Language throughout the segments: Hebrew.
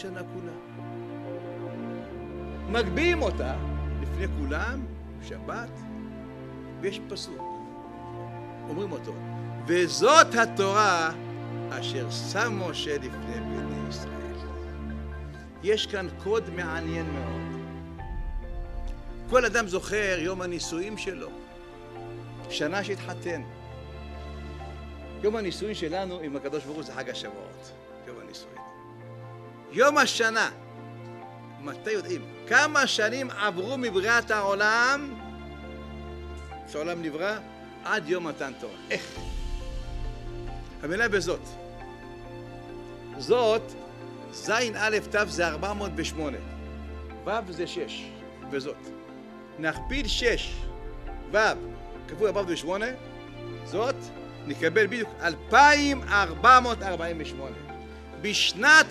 השנה כולה. מגביהים אותה לפני כולם, שבת, ויש פסוק. אומרים אותו, וזאת התורה אשר שם משה לפני בני ישראל. יש כאן קוד מעניין מאוד. כל אדם זוכר יום הנישואים שלו, שנה שהתחתן. יום הנישואים שלנו עם הקדוש ברוך הוא זה חג השבועות, יום הנישואים. יום השנה, מתי יודעים? כמה שנים עברו מבריאת העולם, כשהעולם נברא, עד יום מתן תורה. איך? המילה בזאת. זאת, זין א' ת' זה 408, ו' זה 6, בזאת. נכפיל 6, ו' כפול 408, זאת נקבל בדיוק 2448. בשנת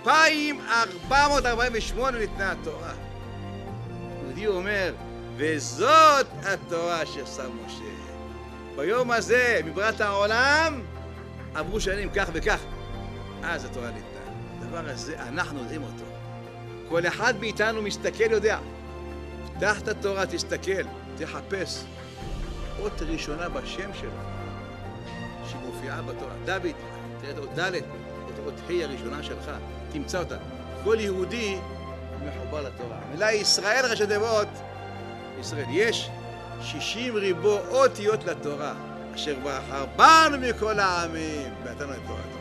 2448 ניתנה התורה. יהודי אומר, וזאת התורה אשר שם משה. ביום הזה, מבריאת העולם, עברו שנים כך וכך. אז התורה ניתנה. הדבר הזה, אנחנו יודעים אותו. כל אחד מאיתנו מסתכל, יודע. פתח את התורה, תסתכל, תחפש. אות ראשונה בשם שלו, שמופיעה בתורה. דוד, תראה את אות ד', אות ה' הראשונה שלך, תמצא אותה. כל יהודי מחובר לתורה. המילה ישראל ראשי תיבות, ישראל. יש 60 ריבוא אותיות לתורה, אשר בחר בנו מכל העמים, ונתנו את תורתו.